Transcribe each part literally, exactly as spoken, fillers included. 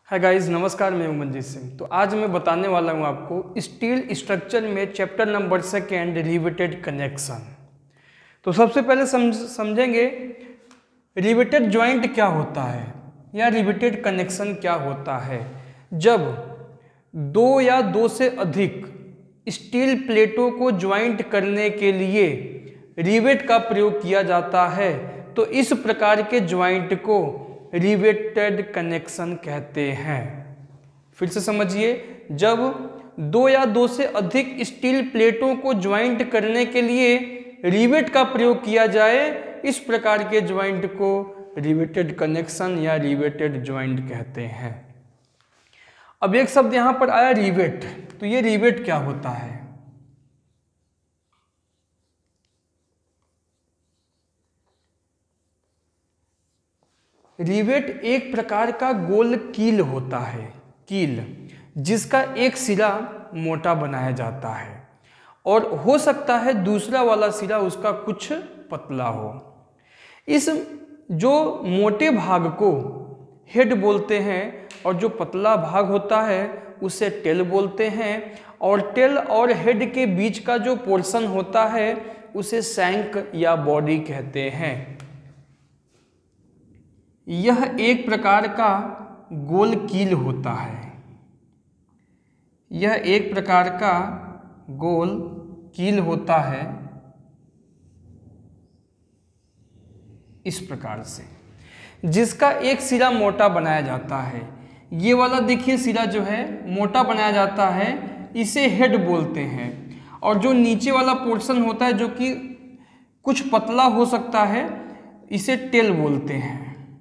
Hi guys, नमस्कार। मैं हूं मंजीत सिंह। तो आज मैं बताने वाला हूं आपको स्टील स्ट्रक्चर में chapter number second riveted connection. तो सबसे पहले समझ समझेंगे रिवेटेड जॉइंट क्या होता है या रिवेटेड कनेक्शन क्या होता है। जब दो या दो से अधिक स्टील प्लेटों को ज्वाइंट करने के लिए रिवेट का प्रयोग किया जाता है तो इस प्रकार के ज्वाइंट को रिवेटेड कनेक्शन कहते हैं। फिर से समझिए, जब दो या दो से अधिक स्टील प्लेटों को ज्वाइंट करने के लिए रिवेट का प्रयोग किया जाए, इस प्रकार के ज्वाइंट को रिवेटेड कनेक्शन या रिवेटेड ज्वाइंट कहते हैं। अब एक शब्द यहां पर आया रिवेट, तो ये रिवेट क्या होता है? रिवेट एक प्रकार का गोल कील होता है, कील जिसका एक सिरा मोटा बनाया जाता है और हो सकता है दूसरा वाला सिरा उसका कुछ पतला हो। इस जो मोटे भाग को हेड बोलते हैं और जो पतला भाग होता है उसे टेल बोलते हैं, और टेल और हेड के बीच का जो पोर्शन होता है उसे शैंक या बॉडी कहते हैं। यह एक प्रकार का गोल कील होता है। यह एक प्रकार का गोल कील होता है इस प्रकार से, जिसका एक सिरा मोटा बनाया जाता है। ये वाला देखिए सिरा जो है मोटा बनाया जाता है, इसे हेड बोलते हैं, और जो नीचे वाला पोर्शन होता है जो कि कुछ पतला हो सकता है, इसे टेल बोलते हैं।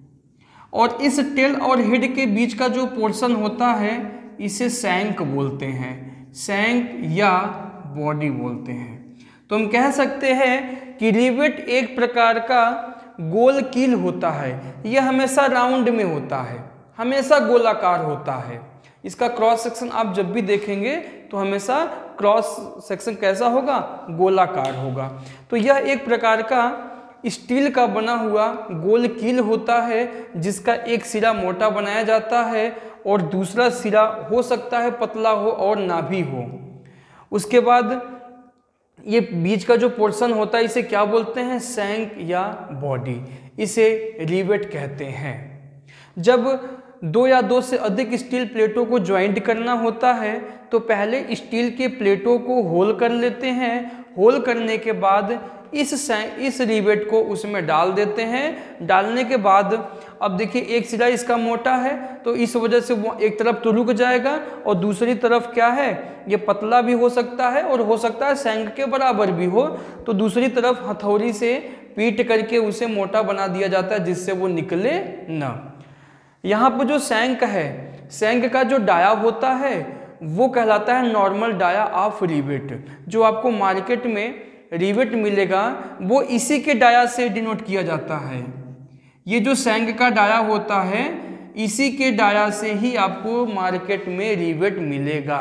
और इस टेल और हेड के बीच का जो पोर्शन होता है इसे शैंक बोलते हैं, शैंक या बॉडी बोलते हैं। तो हम कह सकते हैं कि रिवेट एक प्रकार का गोल कील होता है। यह हमेशा राउंड में होता है, हमेशा गोलाकार होता है। इसका क्रॉस सेक्शन आप जब भी देखेंगे तो हमेशा क्रॉस सेक्शन कैसा होगा? गोलाकार होगा। तो यह एक प्रकार का स्टील का बना हुआ गोल कील होता है जिसका एक सिरा मोटा बनाया जाता है और दूसरा सिरा हो सकता है पतला हो और ना भी हो। उसके बाद ये बीच का जो पोर्शन होता है इसे क्या बोलते हैं? शैंक या बॉडी, इसे रिवेट कहते हैं। जब दो या दो से अधिक स्टील प्लेटों को ज्वाइंट करना होता है तो पहले स्टील के प्लेटों को होल कर लेते हैं। होल करने के बाद इस इस रिवेट को उसमें डाल देते हैं। डालने के बाद अब देखिए एक सिरा इसका मोटा है तो इस वजह से वो एक तरफ तो रुक जाएगा और दूसरी तरफ क्या है, ये पतला भी हो सकता है और हो सकता है शैंक के बराबर भी हो। तो दूसरी तरफ हथौड़ी से पीट करके उसे मोटा बना दिया जाता है जिससे वो निकले ना। यहाँ पर जो शैंक है, शैंक का जो डाया होता है वो कहलाता है नॉर्मल डाया ऑफ रिवेट। जो आपको मार्केट में रिवेट मिलेगा वो इसी के डाया से डिनोट किया जाता है। ये जो शैंक का डाया होता है इसी के डाया से ही आपको मार्केट में रिवेट मिलेगा।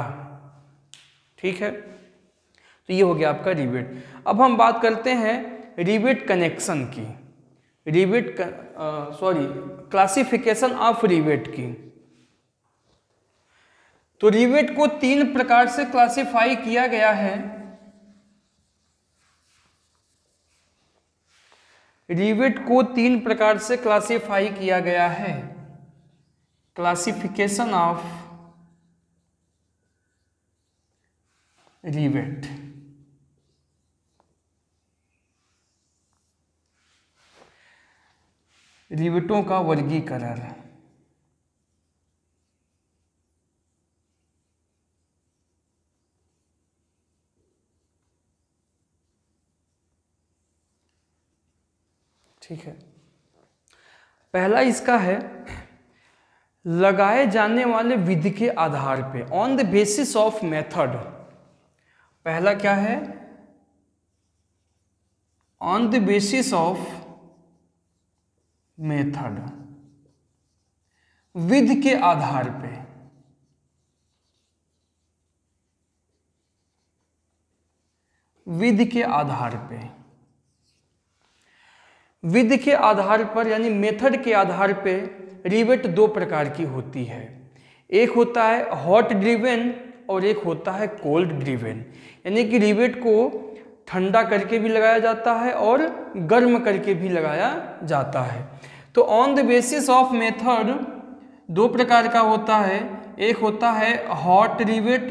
ठीक है, तो ये हो गया आपका रिवेट। अब हम बात करते हैं रिवेट कनेक्शन की, rivet sorry classification of rivet की। तो रिवेट को तीन प्रकार से क्लासिफाई किया गया है। रिवेट को तीन प्रकार से क्लासिफाई किया गया है। Classification of rivet. रिवेटों का वर्गीकरण। ठीक है, पहला इसका है लगाए जाने वाले विधि के आधार पे, on the basis of method. पहला क्या है? On the basis of method, विधि के आधार पे। विधि के आधार पे विधि के आधार पर यानी मेथड के आधार पे रिवेट दो प्रकार की होती है। एक होता है हॉट ड्रिवेन और एक होता है कोल्ड ड्रिवेन। यानी कि रिवेट को ठंडा करके भी लगाया जाता है और गर्म करके भी लगाया जाता है। तो on the basis of method दो प्रकार का होता है, एक होता है हॉट रिवेट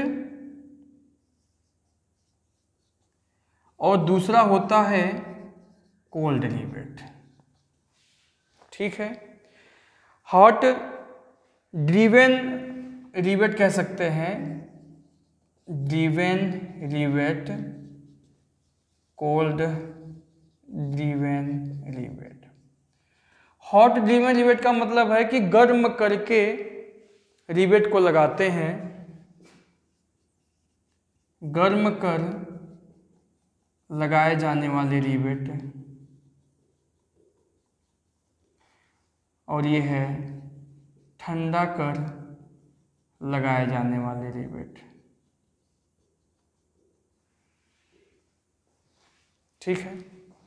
और दूसरा होता है कोल्ड रिवेट। ठीक है, हॉट ड्रिवेन रिवेट कह सकते हैं, driven rivet, cold driven rivet. Hot driven rivet का मतलब है कि गर्म करके रिवेट को लगाते हैं, गर्म कर लगाए जाने वाले रिवेट, और ये है ठंडा कर लगाए जाने वाले रिवेट। ठीक है,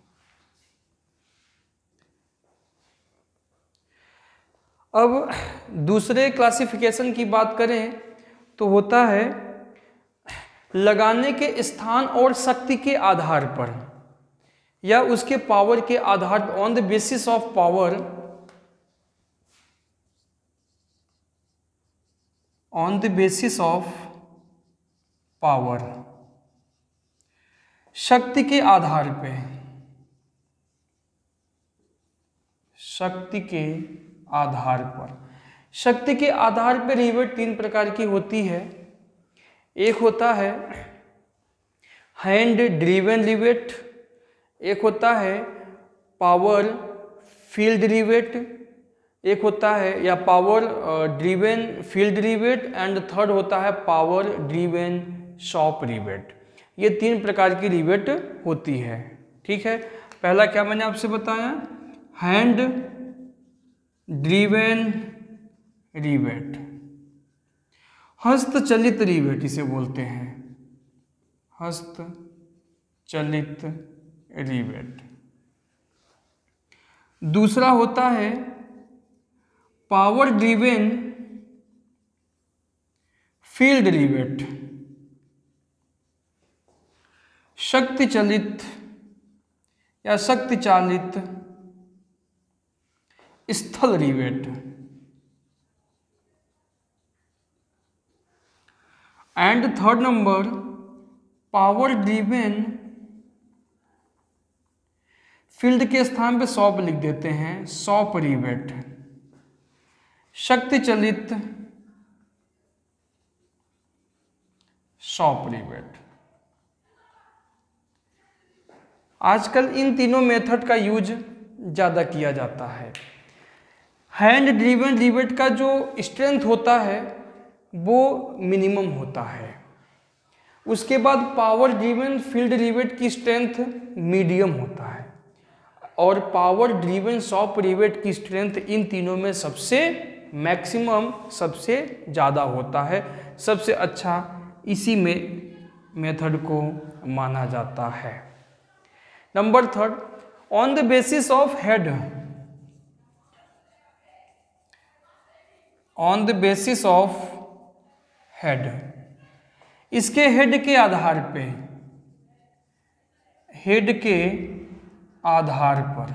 अब दूसरे क्लासिफिकेशन की बात करें तो होता है लगाने के स्थान और शक्ति के आधार पर या उसके पावर के आधार पर, on the basis of power, on the basis of power, शक्ति के आधार पे, शक्ति के आधार पर, शक्ति के आधार पर रिवेट तीन प्रकार की होती है। एक होता है हैंड ड्रिवेन रिवेट, एक होता है पावर फील्ड रिवेट, एक होता है या power driven field rivet, and third होता है पावर ड्रिवेन शॉप रिवेट। ये तीन प्रकार की रिवेट होती है। ठीक है, पहला क्या मैंने आपसे बताया, हैंड ड्रिवेन रिवेट, हस्तचलित रिवेट इसे बोलते हैं, हस्तचलित रिवेट। दूसरा होता है पावर ड्रिवेन फील्ड रिवेट, शक्ति चलित या शक्ति चालित स्थल rivet. And third number power driven, field के स्थान पे शॉप लिख देते हैं, शॉप रिवेट, शक्ति चलित शॉप रिवेट। आजकल इन तीनों मेथड का यूज ज़्यादा किया जाता है। हैंड ड्रिवेन रिवेट का जो स्ट्रेंथ होता है वो मिनिमम होता है, उसके बाद पावर ड्रिवेन फील्ड रिवेट की स्ट्रेंथ मीडियम होता है, और पावर ड्रिवेन शॉप रिवेट की स्ट्रेंथ इन तीनों में सबसे मैक्सिमम, सबसे ज़्यादा होता है। सबसे अच्छा इसी में मेथड को माना जाता है। Number third, on the basis of head, on the basis of head, इसके हेड के आधार पे, हेड के आधार पर,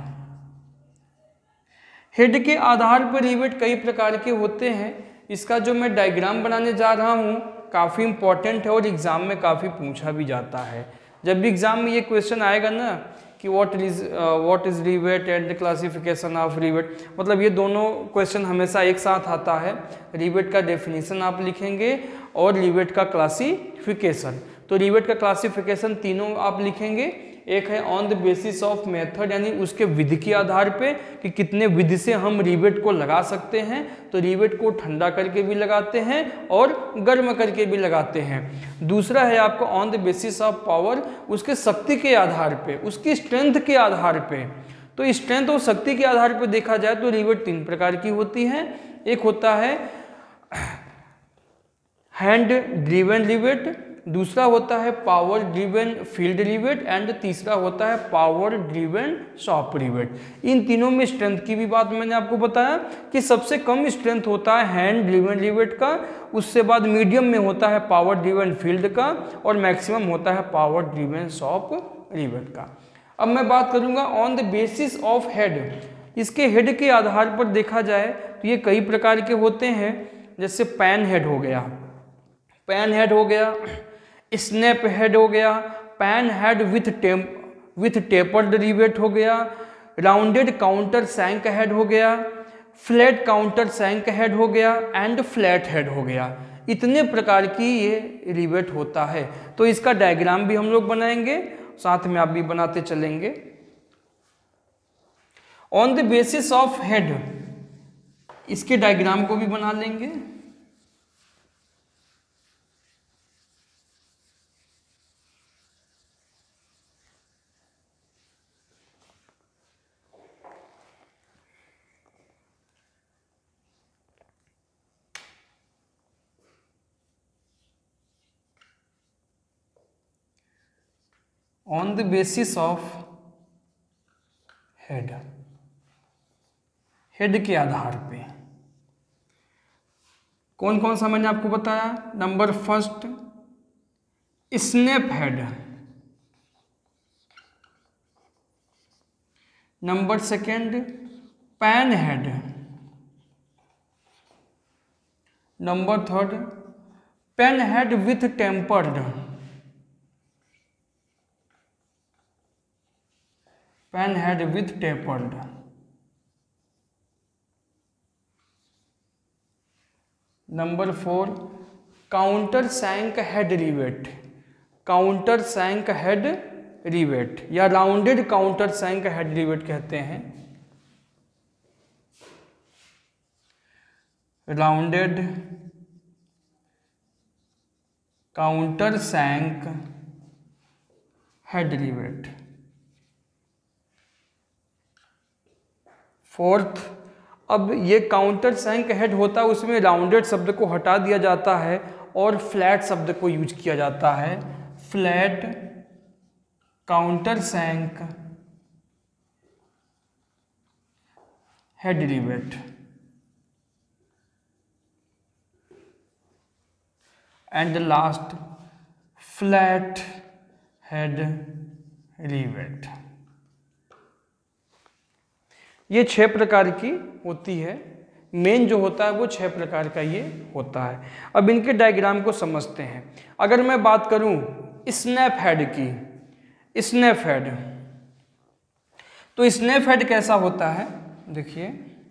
हेड के आधार पर रिवेट कई प्रकार के होते हैं। इसका जो मैं डायग्राम बनाने जा रहा हूँ काफ़ी इंपॉर्टेंट है और एग्जाम में काफ़ी पूछा भी जाता है। जब भी एग्जाम में ये क्वेश्चन आएगा ना कि what is what is rivet and classification of rivet, मतलब ये दोनों क्वेश्चन हमेशा एक साथ आता है। रिवेट का डेफिनेशन आप लिखेंगे और रिवेट का क्लासिफिकेशन। तो रिवेट का क्लासिफिकेशन तीनों आप लिखेंगे। एक है on the basis of method, यानी उसके विधि के आधार पे कि कितने विधि से हम रिवेट को लगा सकते हैं। तो रिवेट को ठंडा करके भी लगाते हैं और गर्म करके भी लगाते हैं। दूसरा है आपको on the basis of power, उसके शक्ति के आधार पे, उसकी स्ट्रेंथ के आधार पे। तो स्ट्रेंथ और शक्ति के आधार पे देखा जाए तो रिवेट तीन प्रकार की होती है। एक होता है हैंड ड्रिवेन रिवेट, दूसरा होता है power driven field rivet and तीसरा होता है पावर ड्रिवन शॉप रिवेट। इन तीनों में स्ट्रेंथ की भी बात मैंने आपको बताया कि सबसे कम स्ट्रेंथ होता है हैंड ड्रिवन रिवेट का, उससे बाद मीडियम में होता है पावर ड्रिवन फील्ड का और मैक्सिमम होता है पावर ड्रिवन शॉप रिवेट का। अब मैं बात करूंगा on the basis of head. इसके हेड के आधार पर देखा जाए तो ये कई प्रकार के होते हैं, जैसे पैन हेड हो गया, पैन हेड हो गया, स्नैप हेड हो गया, pan head with tem with tapered rivet हो गया, राउंडेड काउंटर सैंक हेड हो गया, फ्लैट काउंटर सैंक हेड हो गया एंड फ्लैट हेड हो गया। इतने प्रकार की ये रिवेट होता है। तो इसका डायग्राम भी हम लोग बनाएंगे, साथ में आप भी बनाते चलेंगे। On the basis of head, इसके डायग्राम को भी बना लेंगे। On the basis of head, head के आधार पे कौन कौन सा मैंने आपको बताया। Number first snap head, number second pan head, number third pan head with tempered, pan head with tapered, number four counter sunk head rivet, counter sunk head rivet या rounded counter sunk head rivet कहते हैं, rounded counter sunk head rivet. Fourth, अब ये counter sunk head होता है उसमें rounded शब्द को हटा दिया जाता है और फ्लैट शब्द को यूज किया जाता है, flat counter sunk head rivet. And last flat head rivet. ये छह प्रकार की होती है, मेन जो होता है वो छह प्रकार का ये होता है। अब इनके डायग्राम को समझते हैं। अगर मैं बात करूं स्नैप हेड की, स्नैप हेड, तो स्नैप हेड कैसा होता है देखिए,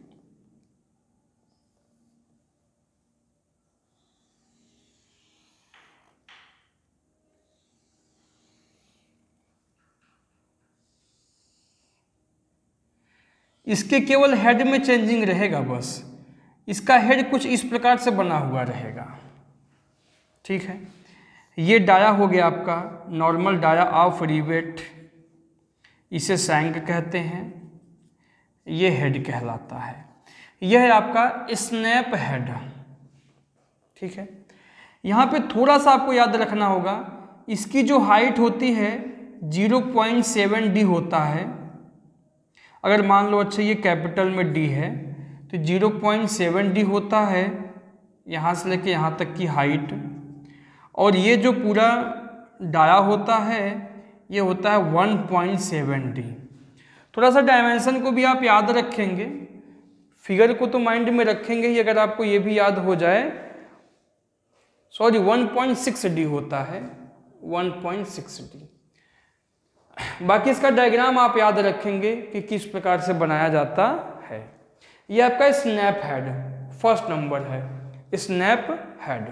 इसके केवल हेड में चेंजिंग रहेगा बस। इसका हेड कुछ इस प्रकार से बना हुआ रहेगा, ठीक है। ये डाया हो गया आपका नॉर्मल डाया ऑफ रिवेट, इसे सैंक कहते हैं, ये हेड कहलाता है। यह है आपका स्नैप हेड, ठीक है। यहाँ पे थोड़ा सा आपको याद रखना होगा, इसकी जो हाइट होती है ज़ीरो पॉइंट सेवन डी होता है। अगर मान लो अच्छा ये कैपिटल में डी है तो ज़ीरो पॉइंट सेवन डी होता है यहाँ से लेके यहाँ तक की हाइट, और ये जो पूरा डाया होता है ये होता है वन पॉइंट सेवन डी। थोड़ा सा डायमेंशन को भी आप याद रखेंगे, फिगर को तो माइंड में रखेंगे ही, अगर आपको ये भी याद हो जाए, sorry one point six D होता है, वन पॉइंट सिक्स डी। बाकी इसका डायग्राम आप याद रखेंगे कि किस प्रकार से बनाया जाता है। ये आपका स्नैप हेड फर्स्ट नंबर है, स्नैप हेड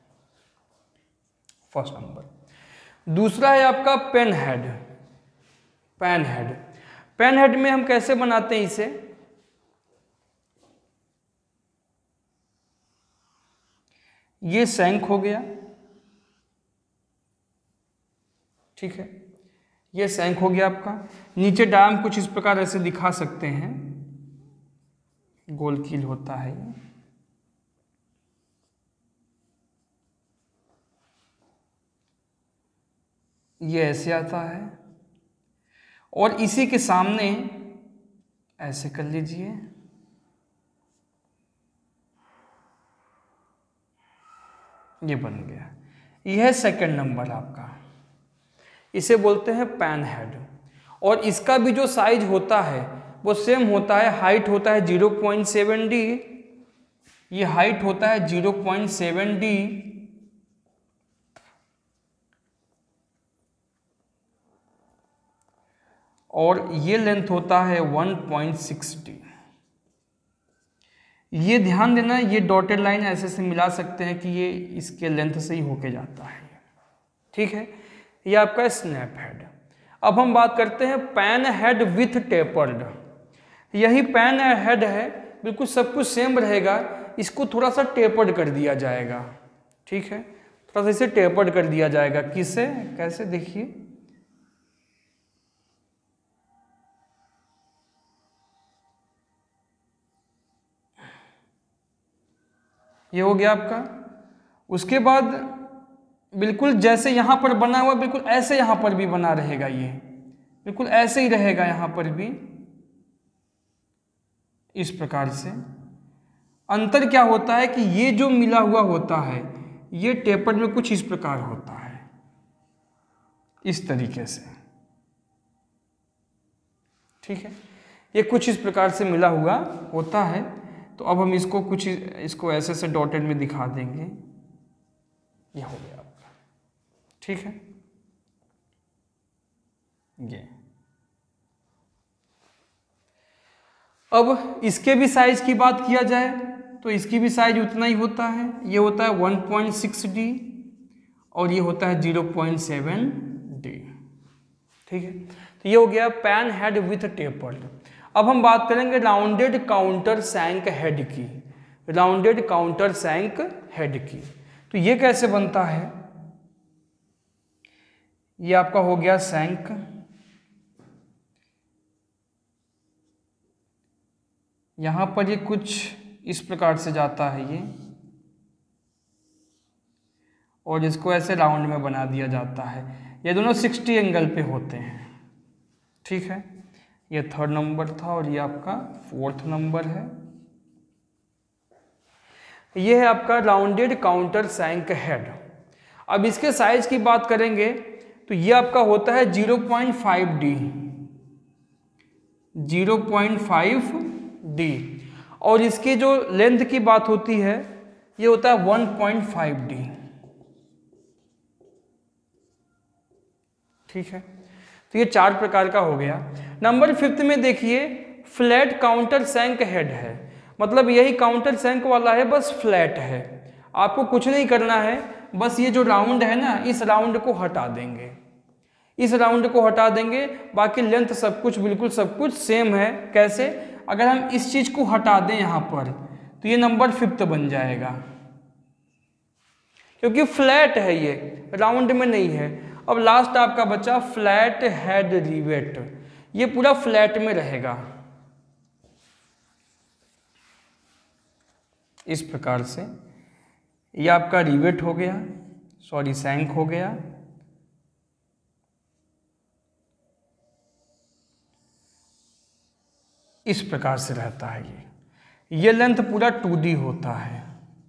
फर्स्ट नंबर। दूसरा है आपका pan head, pan head. Pan head में हम कैसे बनाते हैं इसे, ये सैंक हो गया, ठीक है, ये सैंक हो गया आपका। नीचे डायम कुछ इस प्रकार ऐसे दिखा सकते हैं, गोल कील होता है ये। ये ऐसे आता है और इसी के सामने ऐसे कर लीजिए, ये बन गया। यह है सेकंड नंबर आपका, इसे बोलते हैं पैन हेड। और इसका भी जो साइज होता है वो सेम होता है, हाइट होता है ज़ीरो पॉइंट सेवन डी, ये हाइट होता है ज़ीरो पॉइंट सेवन डी, और ये लेंथ होता है वन पॉइंट सिक्स डी। ये ध्यान देना, ये डॉटेड लाइन ऐसे से मिला सकते हैं कि ये इसके लेंथ से ही होके जाता है, ठीक है। ये आपका स्नैप हेड। अब हम बात करते हैं पैन हेड विथ टेपर्ड। यही पैन हेड है, बिल्कुल सब कुछ सेम रहेगा, इसको थोड़ा सा टेपर्ड कर दिया जाएगा, ठीक है। थोड़ा सा इसे टेपर्ड कर दिया जाएगा। किससे, कैसे, देखिए ये हो गया आपका। उसके बाद बिल्कुल जैसे यहाँ पर बना हुआ बिल्कुल ऐसे यहाँ पर भी बना रहेगा, ये बिल्कुल ऐसे ही रहेगा यहाँ पर भी, इस प्रकार से। अंतर क्या होता है कि ये जो मिला हुआ होता है ये टेपर्ड में कुछ इस प्रकार होता है, इस तरीके से, ठीक है। ये कुछ इस प्रकार से मिला हुआ होता है। तो अब हम इसको कुछ इसको ऐसे से डॉटेड में दिखा देंगे, ये हो गया आपका, ठीक है। ये अब इसके भी साइज की बात किया जाए तो इसकी भी साइज उतना ही होता है, ये होता है वन पॉइंट सिक्स डी और ये होता है ज़ीरो पॉइंट सेवन डी, ठीक है। तो ये हो गया पैन हेड विथ टेपर्ड। अब हम बात करेंगे राउंडेड काउंटर सैंक हेड की, राउंडेड काउंटर सैंक हेड की। तो ये कैसे बनता है, ये आपका हो गया सैंक, यहां पर ये कुछ इस प्रकार से जाता है ये, और इसको ऐसे राउंड में बना दिया जाता है। ये दोनों सिक्सटी एंगल पे होते हैं, ठीक है। ये थर्ड नंबर था और ये आपका फोर्थ नंबर है। ये है आपका राउंडेड काउंटर सैंक हेड। अब इसके साइज की बात करेंगे तो ये आपका होता है zero point five D, zero point five D, और इसकी जो लेंथ की बात होती है ये होता है वन पॉइंट फाइव डी, ठीक है। तो ये चार प्रकार का हो गया। नंबर फिफ्थ में देखिए फ्लैट काउंटर सैंक हेड है, मतलब यही काउंटर सैंक वाला है, बस फ्लैट है। आपको कुछ नहीं करना है, बस ये जो राउंड है ना, इस राउंड को हटा देंगे, इस राउंड को हटा देंगे, बाकी लेंथ सब कुछ बिल्कुल सब कुछ सेम है। कैसे, अगर हम इस चीज को हटा दें यहाँ पर तो ये नंबर फिफ्थ बन जाएगा, क्योंकि फ्लैट है, ये राउंड में नहीं है। अब लास्ट आपका बचा फ्लैट हेड रिवेट, ये पूरा फ्लैट में रहेगा, इस प्रकार से। ये आपका रिवेट हो गया, सॉरी सैंक हो गया। इस प्रकार से रहता है ये ये लेंथ पूरा टू डी होता है,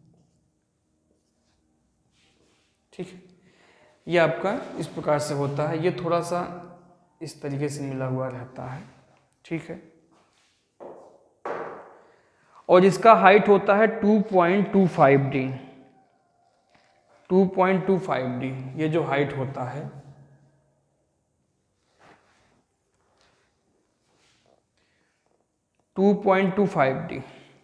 ठीक है। ये आपका इस प्रकार से होता है, ये थोड़ा सा इस तरीके से मिला हुआ रहता है, ठीक है। और इसका हाइट होता है two point two five D, two point two five D ये जो हाइट होता है। Two point two five D.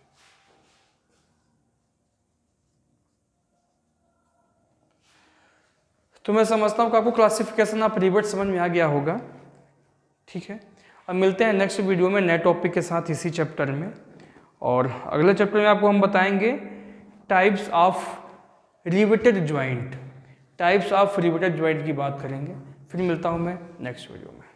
तो मैं समझता हूँ कि आपको क्लासिफिकेशन ऑफ रिवेट समझ में आ गया होगा, ठीक है। अब मिलते हैं नेक्स्ट वीडियो में नए टॉपिक के साथ इसी चैप्टर में, और अगले चैप्टर में आपको हम बताएंगे types of riveted joint, types of riveted joint की बात करेंगे। फिर मिलता हूँ मैं नेक्स्ट वीडियो में।